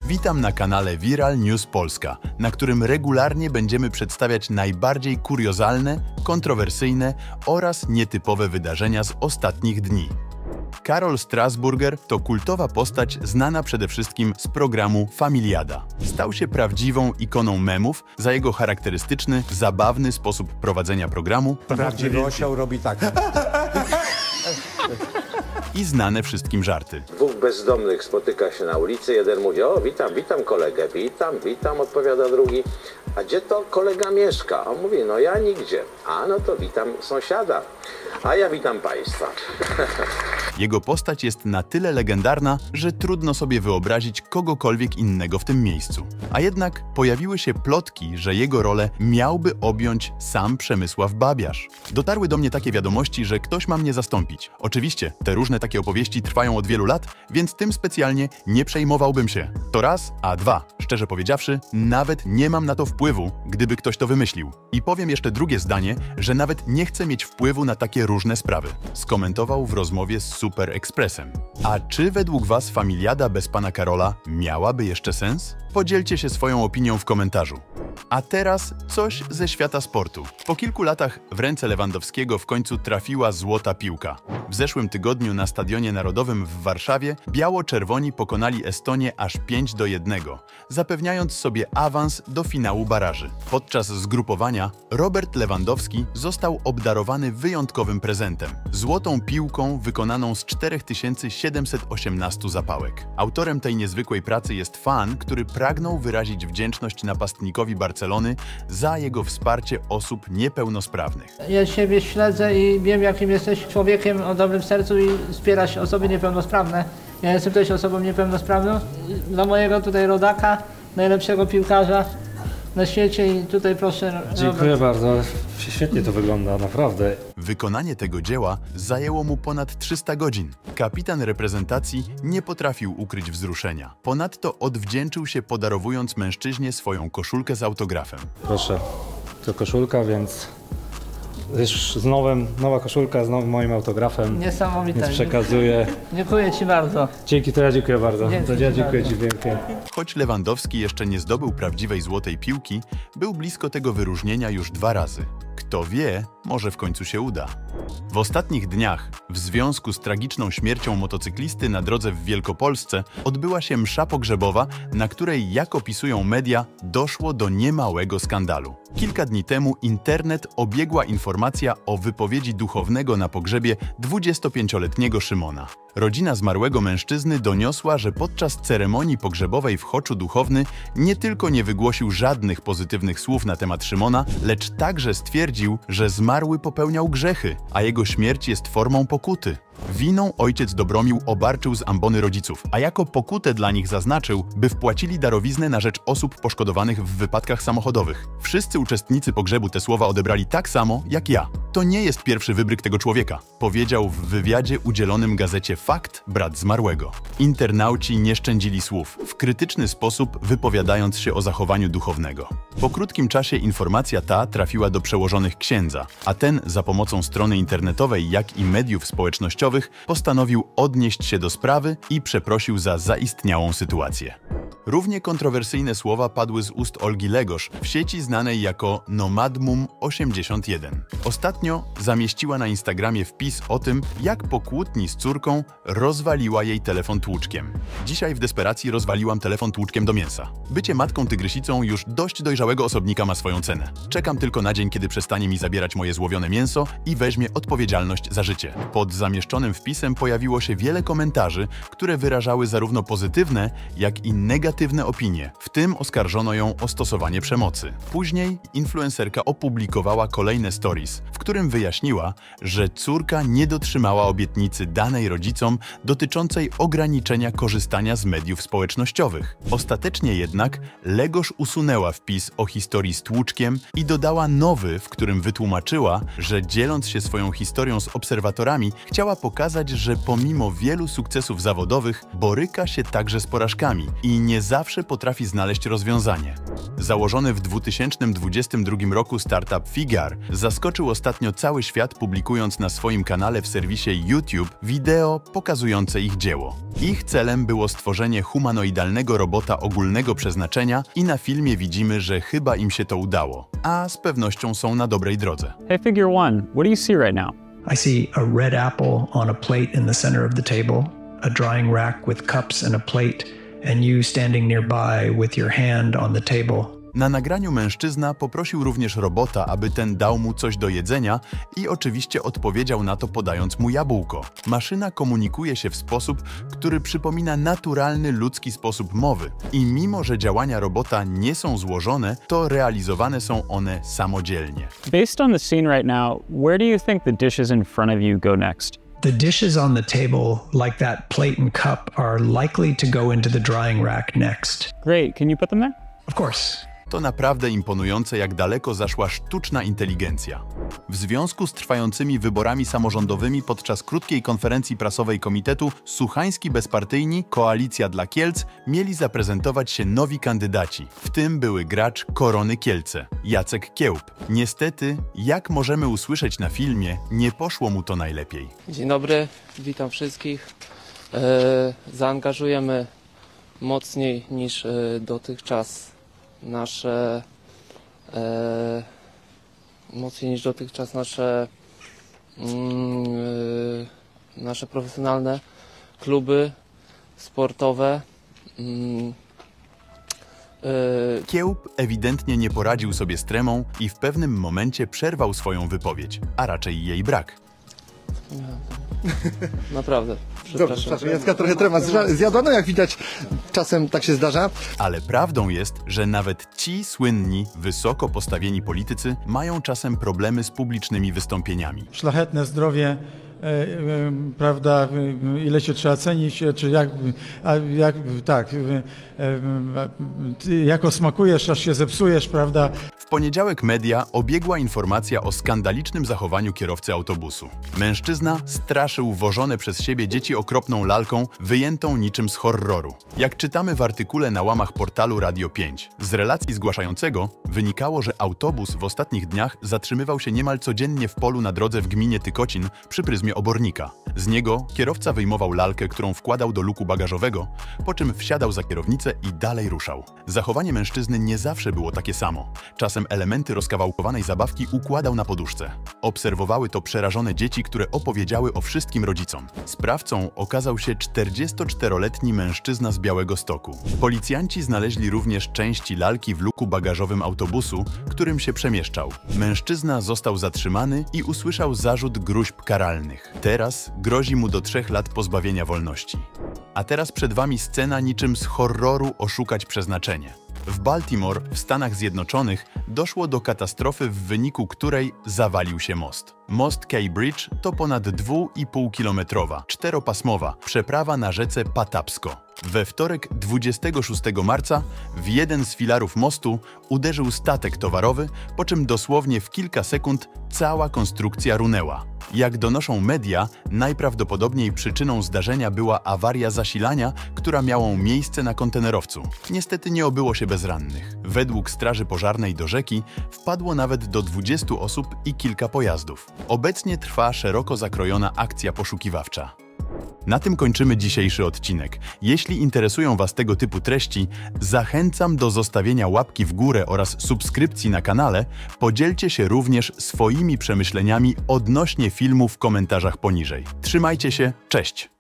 Witam na kanale Viral News Polska, na którym regularnie będziemy przedstawiać najbardziej kuriozalne, kontrowersyjne oraz nietypowe wydarzenia z ostatnich dni. Karol Strasburger to kultowa postać znana przede wszystkim z programu Familiada. Stał się prawdziwą ikoną memów za jego charakterystyczny, zabawny sposób prowadzenia programu. Prawdziwy osioł robi tak. I znane wszystkim żarty. Dwóch bezdomnych spotyka się na ulicy, jeden mówi: o, witam kolegę, witam, odpowiada drugi. A gdzie to kolega mieszka? On mówi: no ja nigdzie. A no to witam sąsiada. A ja witam państwa. Jego postać jest na tyle legendarna, że trudno sobie wyobrazić kogokolwiek innego w tym miejscu. A jednak pojawiły się plotki, że jego rolę miałby objąć sam Przemysław Babiarz. Dotarły do mnie takie wiadomości, że ktoś ma mnie zastąpić. Oczywiście, te różne takie opowieści trwają od wielu lat, więc tym specjalnie nie przejmowałbym się. To raz, a dwa, szczerze powiedziawszy, nawet nie mam na to wpływu, gdyby ktoś to wymyślił. I powiem jeszcze drugie zdanie, że nawet nie chcę mieć wpływu na takie różne sprawy. Skomentował w rozmowie z Super Expressem. A czy według Was Familiada bez pana Karola miałaby jeszcze sens? Podzielcie się swoją opinią w komentarzu. A teraz coś ze świata sportu. Po kilku latach w ręce Lewandowskiego w końcu trafiła złota piłka. W zeszłym tygodniu na Stadionie Narodowym w Warszawie biało-czerwoni pokonali Estonię aż 5-1, zapewniając sobie awans do finału baraży. Podczas zgrupowania Robert Lewandowski został obdarowany wyjątkowym prezentem – złotą piłką wykonaną z 4718 zapałek. Autorem tej niezwykłej pracy jest fan, który pragnął wyrazić wdzięczność napastnikowi Barcelony za jego wsparcie osób niepełnosprawnych. Ja siebie śledzę i wiem, jakim jesteś człowiekiem o dobrym sercu i wspierasz osoby niepełnosprawne. Ja jestem też osobą niepełnosprawną. Dla mojego tutaj rodaka, najlepszego piłkarza na świecie i tutaj proszę... Dziękuję bardzo. Świetnie to wygląda, naprawdę. Wykonanie tego dzieła zajęło mu ponad 300 godzin. Kapitan reprezentacji nie potrafił ukryć wzruszenia. Ponadto odwdzięczył się, podarowując mężczyźnie swoją koszulkę z autografem. Proszę, to koszulka, więc już nowa koszulka z nowym moim autografem. Niesamowite. Więc przekazuję. Dziękuję Ci bardzo. Dzięki, to ja dziękuję bardzo. Ja dziękuję Ci wielkie. Choć Lewandowski jeszcze nie zdobył prawdziwej złotej piłki, był blisko tego wyróżnienia już 2 razy. Kto wie, może w końcu się uda. W ostatnich dniach, w związku z tragiczną śmiercią motocyklisty na drodze w Wielkopolsce, odbyła się msza pogrzebowa, na której, jak opisują media, doszło do niemałego skandalu. Kilka dni temu internet obiegła informacja o wypowiedzi duchownego na pogrzebie 25-letniego Szymona. Rodzina zmarłego mężczyzny doniosła, że podczas ceremonii pogrzebowej w Choczu duchowny nie tylko nie wygłosił żadnych pozytywnych słów na temat Szymona, lecz także stwierdził, że zmarły popełniał grzechy, a jego śmierć jest formą pokuty. Winą ojciec Dobromił obarczył z ambony rodziców, a jako pokutę dla nich zaznaczył, by wpłacili darowiznę na rzecz osób poszkodowanych w wypadkach samochodowych. Wszyscy uczestnicy pogrzebu te słowa odebrali tak samo jak ja. To nie jest pierwszy wybryk tego człowieka, powiedział w wywiadzie udzielonym gazecie Fakt brat zmarłego. Internauci nie szczędzili słów, w krytyczny sposób wypowiadając się o zachowaniu duchownego. Po krótkim czasie informacja ta trafiła do przełożonych księdza, a ten za pomocą strony internetowej, jak i mediów społecznościowych postanowił odnieść się do sprawy i przeprosił za zaistniałą sytuację. Równie kontrowersyjne słowa padły z ust Olgi Legosz w sieci znanej jako Nomadmum81. Ostatnio zamieściła na Instagramie wpis o tym, jak po kłótni z córką rozwaliła jej telefon tłuczkiem. Dzisiaj w desperacji rozwaliłam telefon tłuczkiem do mięsa. Bycie matką tygrysicą już dość dojrzałego osobnika ma swoją cenę. Czekam tylko na dzień, kiedy przestanie mi zabierać moje złowione mięso i weźmie odpowiedzialność za życie. Pod zamieszczonym wpisem pojawiło się wiele komentarzy, które wyrażały zarówno pozytywne, jak i negatywne opinie. W tym oskarżono ją o stosowanie przemocy. Później influencerka opublikowała kolejne stories, w którym wyjaśniła, że córka nie dotrzymała obietnicy danej rodzicom dotyczącej ograniczenia korzystania z mediów społecznościowych. Ostatecznie jednak Legosz usunęła wpis o historii z tłuczkiem i dodała nowy, w którym wytłumaczyła, że dzieląc się swoją historią z obserwatorami, chciała pokazać, że pomimo wielu sukcesów zawodowych boryka się także z porażkami i nie zawsze potrafi znaleźć rozwiązanie. Założony w 2022 roku startup Figar zaskoczył ostatnio cały świat, publikując na swoim kanale w serwisie YouTube wideo pokazujące ich dzieło. Ich celem było stworzenie humanoidalnego robota ogólnego przeznaczenia i na filmie widzimy, że chyba im się to udało, a z pewnością są na dobrej drodze. Hey, Figure One, what do you see right now? I see a red apple on a plate in the center of the table, a drying rack with cups and a plate, and you standing nearby with your hand on the table. Na nagraniu mężczyzna poprosił również robota, aby ten dał mu coś do jedzenia i oczywiście odpowiedział na to, podając mu jabłko. Maszyna komunikuje się w sposób, który przypomina naturalny ludzki sposób mowy. I mimo, że działania robota nie są złożone, to realizowane są one samodzielnie. Based on the scene right now, where do you think the dishes in front of you go next? The dishes on the table, like that plate and cup, are likely to go into the drying rack next. Great, can you put them there? Of course. To naprawdę imponujące, jak daleko zaszła sztuczna inteligencja. W związku z trwającymi wyborami samorządowymi podczas krótkiej konferencji prasowej Komitetu Słuchański Bezpartyjni Koalicja dla Kielc mieli zaprezentować się nowi kandydaci. W tym były gracz Korony Kielce, Jacek Kiełb. Niestety, jak możemy usłyszeć na filmie, nie poszło mu to najlepiej. Dzień dobry, witam wszystkich. Zaangażujemy mocniej niż dotychczas nasze nasze profesjonalne kluby sportowe. Kiełb ewidentnie nie poradził sobie z tremą i w pewnym momencie przerwał swoją wypowiedź, a raczej jej brak. Naprawdę. Dobrze, przepraszam, Jacka trochę trema zjadła, no jak widać, czasem tak się zdarza. Ale prawdą jest, że nawet ci słynni, wysoko postawieni politycy mają czasem problemy z publicznymi wystąpieniami. Szlachetne zdrowie, prawda, ile się trzeba cenić, czy jak osmakujesz, aż się zepsujesz, prawda. W poniedziałek media obiegła informacja o skandalicznym zachowaniu kierowcy autobusu. Mężczyzna straszył wożone przez siebie dzieci okropną lalką, wyjętą niczym z horroru. Jak czytamy w artykule na łamach portalu Radio 5, z relacji zgłaszającego wynikało, że autobus w ostatnich dniach zatrzymywał się niemal codziennie w polu na drodze w gminie Tykocin przy pryzmie obornika. Z niego kierowca wyjmował lalkę, którą wkładał do luku bagażowego, po czym wsiadał za kierownicę i dalej ruszał. Zachowanie mężczyzny nie zawsze było takie samo. Czasem elementy rozkawałkowanej zabawki układał na poduszce. Obserwowały to przerażone dzieci, które opowiedziały o wszystkim rodzicom. Sprawcą okazał się 44-letni mężczyzna z Białegostoku. Policjanci znaleźli również części lalki w luku bagażowym autobusu, którym się przemieszczał. Mężczyzna został zatrzymany i usłyszał zarzut gróźb karalnych. Teraz grozi mu do 3 lat pozbawienia wolności. A teraz przed wami scena niczym z horroru Oszukać przeznaczenie. W Baltimore, w Stanach Zjednoczonych, doszło do katastrofy, w wyniku której zawalił się most. Most Key Bridge to ponad 2,5-kilometrowa, 4-pasmowa przeprawa na rzece Patapsco. We wtorek 26 marca w jeden z filarów mostu uderzył statek towarowy, po czym dosłownie w kilka sekund cała konstrukcja runęła. Jak donoszą media, najprawdopodobniej przyczyną zdarzenia była awaria zasilania, która miała miejsce na kontenerowcu. Niestety nie obyło się bez rannych. Według Straży Pożarnej do rzeki wpadło nawet do 20 osób i kilka pojazdów. Obecnie trwa szeroko zakrojona akcja poszukiwawcza. Na tym kończymy dzisiejszy odcinek. Jeśli interesują Was tego typu treści, zachęcam do zostawienia łapki w górę oraz subskrypcji na kanale. Podzielcie się również swoimi przemyśleniami odnośnie filmu w komentarzach poniżej. Trzymajcie się, cześć!